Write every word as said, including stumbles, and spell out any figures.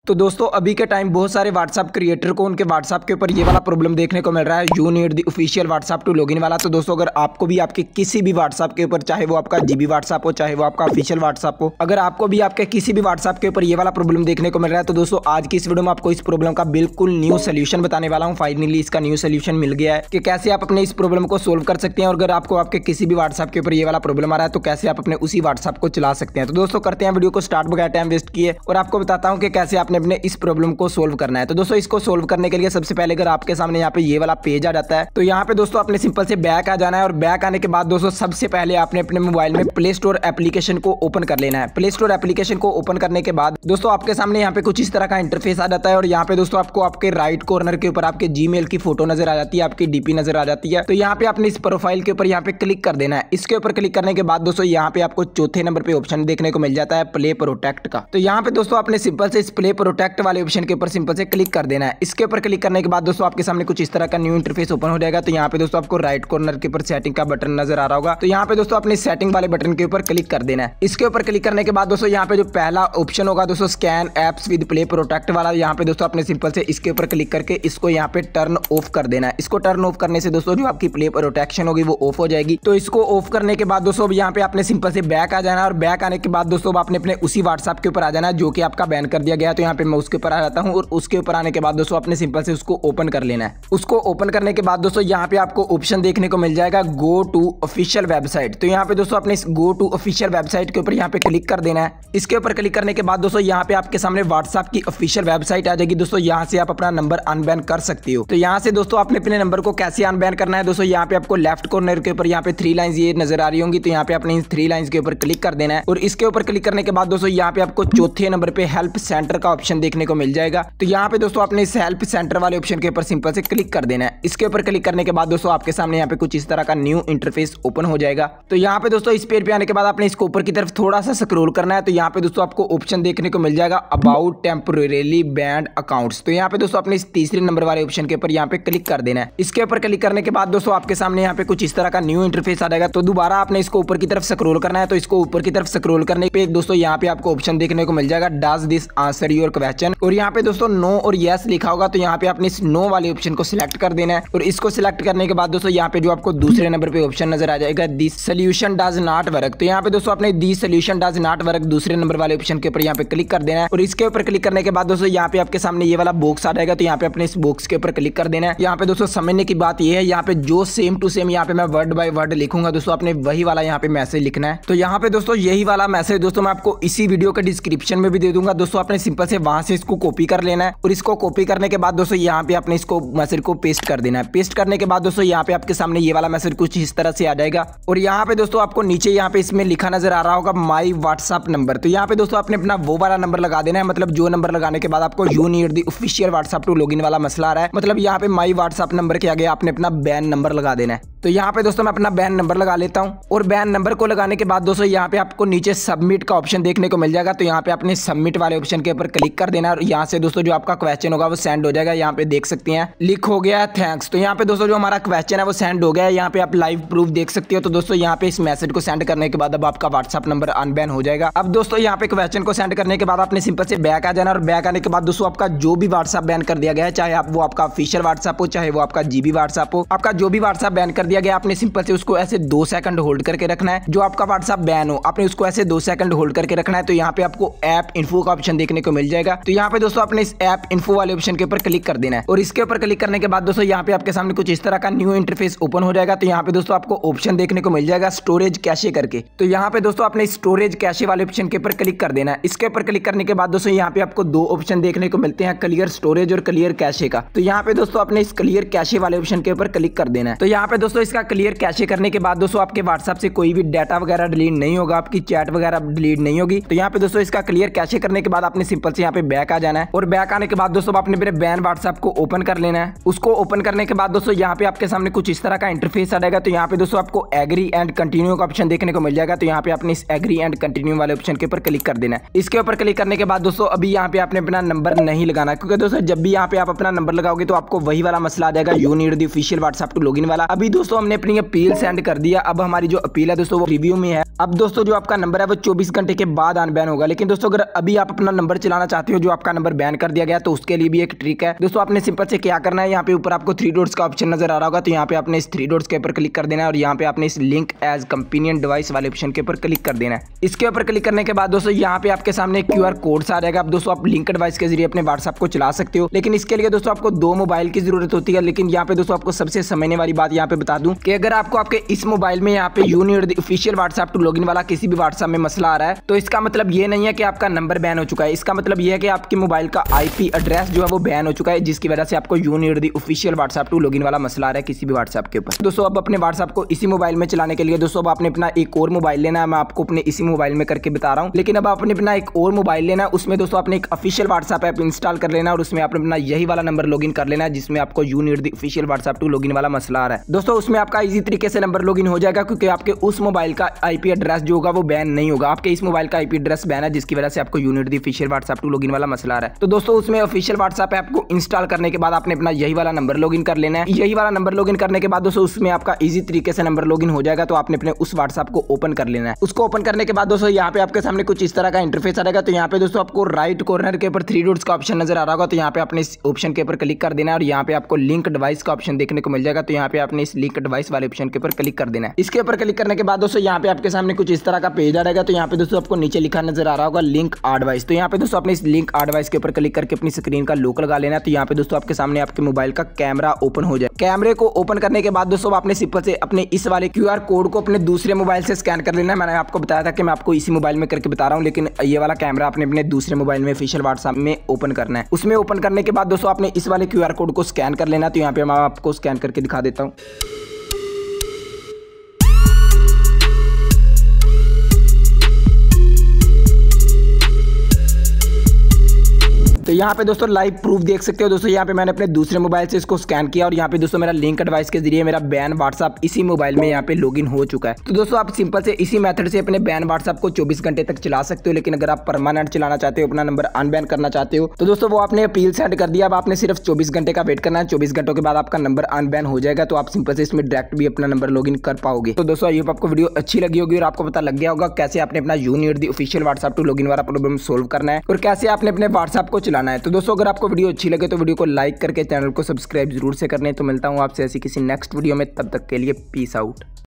तो दोस्तों अभी के टाइम बहुत सारे व्हाट्सएप क्रिएटर को उनके व्हाट्सएप के ऊपर ये वाला प्रॉब्लम देखने को मिल रहा है, you need the official WhatsApp to login वाला। तो दोस्तों अगर आपको भी आपके किसी भी व्हाट्सएप के ऊपर, चाहे वो आपका जीबी व्हाट्सएप हो, चाहे वो आपका ऑफिशियल व्हाट्सएप हो, अगर आपको भी आपके किसी भी व्हाट्सएप के ऊपर ये वाला प्रॉब्लम देखने को मिल रहा है तो दोस्तों आज की इस वीडियो में आपको इस प्रॉब्लम का बिल्कुल न्यू सोल्यूशन बताने वाला हूँ। फाइनली इसका न्यू सोल्यूशन मिल गया है कि कैसे आप अपने इस प्रॉब्लम को सोल्व कर सकते हैं। और अगर आपको आपके किसी भी व्हाट्सएप के ऊपर ये वाला प्रॉब्लम आ रहा है तो कैसे आप अपने उसी व्हाट्सएप को चला सकते हैं। तो दोस्तों करते हैं वीडियो को स्टार्ट, बगैर टाइम वेस्ट किए, और आपको बताता हूँ कि कैसे आपने अपने इस प्रॉब्लम को सोल्व करना है। तो दोस्तों इसको सोल्व करने के लिए सबसे पहले अगर आपके सामने यहाँ पे ये वाला पेज आ जाता है तो यहाँ पे दोस्तों आपने सिंपल से बैक आ जाना है। और बैक आने के बाद दोस्तों सबसे पहले आपने अपने मोबाइल में प्ले स्टोर एप्लीकेशन को ओपन कर लेना है। प्ले स्टोर एप्लीकेशन को ओपन करने के बाद दोस्तों आपके सामने यहाँ पे कुछ इस तरह का इंटरफेस आ जाता है। और यहाँ पे दोस्तों आपको आपके राइट कॉर्नर के ऊपर आपके जीमेल की फोटो नजर आ जाती है, आपकी डीपी नजर आ जाती है। तो यहाँ पे आपने इस प्रोफाइल के ऊपर यहाँ पे क्लिक कर देना है। इसके ऊपर क्लिक करने के बाद दोस्तों यहाँ पे आपको चौथे नंबर पे ऑप्शन देखने को मिल जाता है प्ले प्रोटेक्ट का। तो यहाँ पे दोस्तों आपने सिंपल से इस प्ले प्रोटेक्ट वाले ऑप्शन के ऊपर सिंपल से क्लिक कर देना है। इसके ऊपर क्लिक करने के बाद दोस्तों आपके सामने कुछ इस तरह का न्यू इंटरफेस ओपन हो जाएगा। तो यहाँ पे दोस्तों आपको राइट कॉर्नर के ऊपर सेटिंग का बटन नजर आ रहा होगा। तो यहाँ पे दोस्तों अपने सेटिंग वाले बटन के ऊपर क्लिक कर देना है। इसके ऊपर क्लिक करने के बाद दोस्तों यहाँ पे जो पहला ऑप्शन होगा दोस्तों scan apps with play protect वाला, यहाँ पे दोस्तों आपने सिंपल से इसके ऊपर क्लिक करके इसको यहाँ पे टर्न ऑफ कर देना है। इसको टर्न ऑफ करने से दोस्तों जो आपकी प्ले प्रोटेक्शन होगी वो ऑफ हो जाएगी। तो इसको ऑफ करने के बाद दोस्तों यहाँ पे आपने सिंपल से बैक आ जाना है। और बैक आने के बाद दोस्तों आपने अपने उसी व्हाट्सएप के ऊपर आ जाना है जो कि आपका बैन कर दिया गया है। तो यहाँ पे मैं उसके ऊपर आ जाता हूँ और उसके ऊपर आने के बाद दोस्तों आपने सिंपल से उसको ओपन कर लेना है। उसको ओपन करने के बाद दोस्तों यहाँ पे आपको ऑप्शन देखने को मिल जाएगा गो टू ऑफिशियल वेबसाइट। तो यहाँ पे दोस्तों अपने इस गो टू ऑफिशियल वेबसाइट के ऊपर यहाँ पे क्लिक कर देना है। इसके ऊपर क्लिक करने के बाद दोस्तों यहाँ पे आपके सामने व्हाट्सएप की ऑफिशियल वेबसाइट आ जाएगी। दोस्तों यहाँ से आप अपना नंबर अनबैन कर सकते हो। तो यहाँ से दोस्तों आपने अपने नंबर को कैसे अनबैन करना है, दोस्तों यहाँ पे आपको लेफ्ट कॉर्नर के ऊपर यहाँ पे थ्री लाइंस ये नजर आ रही होंगी। तो यहाँ पे आपने इन थ्री लाइंस के ऊपर क्लिक कर देना है। और इसके ऊपर क्लिक करने के बाद दोस्तों यहाँ पे आपको चौथे नंबर पे हेल्प सेंटर का ऑप्शन देखने को मिल जाएगा। तो यहाँ पे दोस्तों आपने इस हेल्प सेंटर वाले ऑप्शन के ऊपर सिंपल से क्लिक कर देना है। इसके ऊपर क्लिक करने के बाद दोस्तों आपके सामने यहाँ पे कुछ इस तरह का न्यू इंटरफेस ओपन हो जाएगा। तो यहाँ पे दोस्तों इस पेज पे आने के बाद आपने इसको ऊपर की तरफ थोड़ा सा स्क्रॉल करना है। तो यहाँ पे दोस्तों आपको ऑप्शन देखने को मिल जाएगा अबाउट टेम्पोरेरीली बैंड अकाउंट्स। तो यहाँ पे दोस्तों अपने इस तीसरे नंबर वाले ऑप्शन के ऊपर यहाँ पे क्लिक कर देना है। इसके ऊपर क्लिक करने के बाद दोस्तों आपके सामने यहाँ पे कुछ इस तरह का न्यू इंटरफेस आ जाएगा। तो दोबारा आपने इसको ऊपर की तरफ स्क्रॉल करना है। तो इसको ऊपर की तरफ स्क्रॉल करने पे दोस्तों यहाँ पे आपको ऑप्शन देखने को मिल जाएगा does this answer your question. और यहाँ पे दोस्तों नो और यस लिखा होगा। तो यहाँ पे आपने इस नो वाले ऑप्शन को सिलेक्ट कर देना है। और इसको सिलेक्ट करने के बाद दोस्तों यहाँ पे जो आपको दूसरे नंबर पे ऑप्शन नजर आ जाएगा this solution does not work. तो यहाँ पे दोस्तों आपने this solution does not work दूसरे नंबर वाले ऑप्शन के ऊपर यहाँ पे क्लिक कर देना है। और इसके ऊपर क्लिक करने के बाद दोस्तों यहाँ पे आपके सामने ये वाला बॉक्स आ जाएगा। तो यहाँ पे अपने इस बॉक्स के ऊपर क्लिक कर देना है। यहाँ पे दोस्तों समझने की बात ये है, यहाँ पे जो सेम टू सेम यहाँ पे मैं वर्ड बाय वर्ड लिखूंगा दोस्तों आपने वही वाला यहाँ पे मैसेज लिखना है। तो यहाँ पे दोस्तों यही वाला मैसेज दोस्तों मैं आपको इसी वीडियो के डिस्क्रिप्शन में भी दे दूंगा। दोस्तों आपने सिंपल से वहां से इसको कॉपी कर लेना है। और इसको कॉपी करने के बाद दोस्तों यहाँ पे आपने इसको मैसेज को पेस्ट कर देना है। पेस्ट करने के बाद दोस्तों यहाँ पे आपके सामने ये वाला मैसेज कुछ इस तरह से आ जाएगा। और यहाँ पे दोस्तों आपको नीचे यहाँ पे इसमें लिखा नजर आ रहा होगा माई व्हाट्सएप नंबर। तो यहाँ पे दोस्तों आपने अपना वो वाला नंबर लगा देना है। मतलब जो नंबर लगाने के बाद आपको you need the official WhatsApp to login वाला मसला आ रहा है, मतलब यहाँ पे माई व्हाट्सएप नंबर के आगे आपने अपना बैन नंबर लगा देना है। तो यहाँ पे दोस्तों मैं अपना बैन नंबर लगा लेता हूँ। और बैन नंबर को लगाने के बाद दोस्तों यहाँ पे आपको नीचे सबमिट का ऑप्शन देखने को मिल जाएगा। तो यहाँ पे आपने सबमिट वाले ऑप्शन के ऊपर क्लिक कर देना है। और यहाँ से दोस्तों जो आपका क्वेश्चन होगा वो सेंड हो जाएगा। यहाँ पे देख सकते हैं लिख हो गया है थैंक्स। तो यहाँ पे दोस्तों जो हमारा क्वेश्चन है वो सेंड हो गया है। यहाँ पे आप लाइव प्रूफ देख सकते हो। तो दोस्तों यहाँ पे इस मैसेज को सेंड करने के बाद अब आपका व्हाट्सएप नंबर अनबैन हो जाएगा। अब दोस्तों यहाँ पे क्वेश्चन को सेंड करने के बाद आपने सिंपल से बैक आ जाना। और बैक आने के बाद दोस्तों आपका जो भी व्हाट्सएप बैन कर दिया गया है, चाहे आप वो आपका ऑफिशियल व्हाट्सएप हो, चाहे वो आपका जीबी व्हाट्सएप हो, आपका जो भी व्हाट्सएप बैन कर दिया गया आपने सिंपल से उसको ऐसे दो सेकंड होल्ड करके रखना है। जो आपका व्हाट्सएप बैन हो आपने उसको ऐसे दो सेकंड होल्ड करके रखना है। तो यहाँ पे आपको ऐप इन्फो का ऑप्शन देखने को मिल जाएगा। तो यहाँ पे दोस्तों आपने इस ऐप इन्फो वाले ऑप्शन के ऊपर क्लिक कर देना है। और इसके ऊपर क्लिक करने के बाद दोस्तों यहाँ पे आपके सामने कुछ इस तरह का न्यू इंटरफेस ओपन हो जाएगा। तो यहाँ पे दोस्तों आपको ऑप्शन देखने को मिल जाएगा स्टोरेज कैशे करके। तो यहाँ पे दोस्तों आपने स्टोरेज कैशे वाले ऑप्शन के ऊपर क्लिक कर देना है। इसके ऊपर क्लिक करने के बाद दोस्तों यहाँ पे आपको दो ऑप्शन देखने को मिलते हैं, क्लियर स्टोरेज और क्लियर कैशे का। तो यहाँ पे दोस्तों आपने इस क्लियर कैशे वाले ऑप्शन के ऊपर क्लिक कर देना है। तो यहाँ पे दोस्तों इसका क्लियर कैशे करने के बाद दोस्तों आपके व्हाट्सएप से कोई भी डाटा वगैरह डिलीट नहीं होगा, आपकी चैट वगैरह डिलीट नहीं होगी। तो यहाँ पे दोस्तों इसका क्लियर कैशे करने के बाद आपने सिंपल से यहाँ पे बैक आ जाना है। और बैक आने के बाद दोस्तों आपने मेरे बैन व्हाट्सएप को ओपन कर लेना है। उसको ओपन करने के बाद दोस्तों यहाँ पे आपके सामने कुछ इस तरह का इंटरफेस आ जाएगा। तो यहाँ पे दोस्तों आपको एग्री एंड कंटिन्यू का ऑप्शन देखने को मिल जाएगा। तो यहाँ पे आपने इस एग्री एंड कंटिन्यू वाले ऑप्शन के ऊपर क्लिक कर देना है। इसके ऊपर क्लिक करने के बाद दोस्तों अभी यहाँ पे आपने अपना नंबर नहीं लगाना, क्योंकि दोस्तों जब भी यहाँ पे आप अपना नंबर लगाओगे तो आपको वही वाला मसला आ जाएगा you need the official WhatsApp to login वाला। अभी दोस्तों हमने अपनी अपील सेंड कर दिया। अब हमारी जो अपील है दोस्तों वो रिव्यू में है। अब दोस्तों जो आपका नंबर है वो चौबीस घंटे के बाद अनबैन होगा। लेकिन दोस्तों अगर अभी आप अपना नंबर चलाना चाहते चाहते हो जो आपका नंबर बैन कर दिया गया, तो उसके लिए भी एक ट्रिक है दोस्तों। आपने सिंपल से क्या करना है, यहाँ पे ऊपर आपको थ्री डॉट्स का ऑप्शन नजर आ रहा होगा, तो यहाँ पे आपने इस थ्री डॉट्स के ऊपर क्लिक कर देना है और यहाँ पे आपने इस लिंक एज कंपेनियन डिवाइस वाले ऑप्शन के ऊपर क्लिक कर देना है। इसके ऊपर क्लिक करने के बाद दोस्तों यहाँ पे आपके सामने क्यू आर कोड आ जाएगा। अब दोस्तों आप लिंक डिवाइस के जरिए अपने व्हाट्सएप को चला सकते हो, लेकिन इसके लिए दोस्तों आपको दो मोबाइल की जरूरत होती है। लेकिन यहाँ पे दोस्तों आपको सबसे समझने वाली बात यहाँ पे बता दूं कि अगर आपको आपके इस मोबाइल में यहाँ पे you need the official WhatsApp to login वाला किसी भी व्हाट्सएप में मसला आ रहा है, तो इसका मतलब ये नहीं है कि आपका नंबर बैन हो चुका है। इसका मतलब ये है कि आपके मोबाइल का आईपी एड्रेस जो है वो बैन हो चुका है, जिसकी वजह से आपको you need the official WhatsApp to login वाला मसला आ रहा है किसी भी व्हाट्सएप के ऊपर। दोस्तों अब अपने व्हाट्सएप को इसी मोबाइल में चलाने के लिए दोस्तों अब आपने अपना एक और मोबाइल लेना है। मैं आपको अपने इसी मोबाइल में करके बता रहा हूँ, लेकिन अब आपने अपना एक और मोबाइल लेना है, उसमें दोस्तों आपने एक ऑफिशियल व्हाट्सएप ऐप इंस्टॉल कर लेना और उसमें आपने अपना यही वाला नंबर लॉगिन कर लेना है जिसमें आपको you need the official WhatsApp to login वाला मसला आ रहा है। दोस्तों उसमें आपका इजी तरीके से नंबर लॉगिन हो जाएगा, क्योंकि आपके उस मोबाइल का आईपी एड्रेस जो होगा वो बैन नहीं होगा। आपके इस मोबाइल का आईपी एड्रेस बैन है, जिसकी वजह से आपको you need the official WhatsApp to login वाला मसला आ रहा है। तो दोस्तों उसमें ऑफिशियल व्हाट्सएप ऐप को इंस्टॉल करने के बाद आपने अपना यही वाला नंबर लॉगिन कर लेना है। यही वाला नंबर लॉगिन करने के बाद दोस्तों उसमें आपका इजी तरीके से नंबर लॉगिन हो जाएगा। तो आपने अपने उस व्हाट्सएप को ओपन कर लेना है। उसको ओपन करने के बाद दोस्तों यहाँ पे आपके सामने कुछ इस तरह का इंटरफेस आ जाएगा। तो यहाँ पे दोस्तों आपको राइट कॉर्नर के ऊपर थ्री डॉट्स का ऑप्शन नजर आ रहा होगा, तो यहाँ पे आपने इस ऑप्शन के ऊपर क्लिक कर देना है और यहाँ पे आपको लिंक डिवाइस का ऑप्शन देखने को मिल जाएगा। तो यहाँ पे आपने इस लिंक डिवाइस वाले ऑप्शन के ऊपर क्लिक कर देना है। इसके ऊपर क्लिक करने के बाद दोस्तों यहाँ पे आपके सामने कुछ इस तरह का पेज आ जाएगा। तो यहाँ पे दोस्तों आपको नीचे लिखा नजर आ रहा होगा लिंक डिवाइस। तो यहाँ पे दोस्तों अपने इस लिंक डिवाइस के ऊपर क्लिक करके अपनी स्क्रीन का लॉक लगा लेना है। तो यहाँ पे दोस्तों आपके सामने आपके मोबाइल का कैमरा ओपन हो जाए। कैमरे को ओपन करने के बाद दोस्तों आपने सिंपल से अपने इस वाले क्यू आर कोड को अपने दूसरे मोबाइल से स्कैन कर लेना है। मैंने आपको बताया था कि मैं आपको इसी मोबाइल में करके बता रहा हूँ, लेकिन ये वाला कैमरा आपने अपने दूसरे मोबाइल में ऑफिशियल व्हाट्सएप में ओपन करना है। उसमें ओपन करने के बाद दोस्तों आपने इस वाले क्यू आर कोड को स्कैन कर लेना है। तो यहाँ पे मैं आपको स्कैन करके दिखा देता हूँ। तो यहाँ पे दोस्तों लाइव प्रूफ देख सकते हो। दोस्तों यहाँ पे मैंने अपने दूसरे मोबाइल से इसको स्कैन किया और यहाँ पे दोस्तों मेरा लिंक डिवाइस के जरिए मेरा बैन व्हाट्सएप इसी मोबाइल में यहाँ पे लॉगिन हो चुका है। तो दोस्तों आप सिंपल से इसी मेथड से अपने बैन व्हाट्सएप को चौबीस घंटे तक चला सकते हो। लेकिन अगर आप परमानेंट चलाना चाहते हो, अपना नंबर अनबैन करना चाहते हो, तो दोस्तों वो आपने अपील सेंड कर दिया। अब आपने सिर्फ चौबीस घंटे का वेट करना है। चौबीस घंटों के बाद आपका नंबर अनबैन हो जाएगा। तो आप सिंपल से इसमें डायरेक्ट भी अपना नंबर लॉगिन कर पाओगे। तो दोस्तों ये आपको वीडियो अच्छी लगी होगी और आपको पता लग गया होगा कैसे आपने अपना you need the official WhatsApp to login वाला प्रॉब्लम सोल्व करना है और कैसे आपने अपने व्हाट्सएप को चलाना है। तो दोस्तों अगर आपको वीडियो अच्छी लगे तो वीडियो को लाइक करके चैनल को सब्सक्राइब जरूर से करने। तो मिलता हूं आपसे ऐसी किसी नेक्स्ट वीडियो में, तब तक के लिए पीस आउट।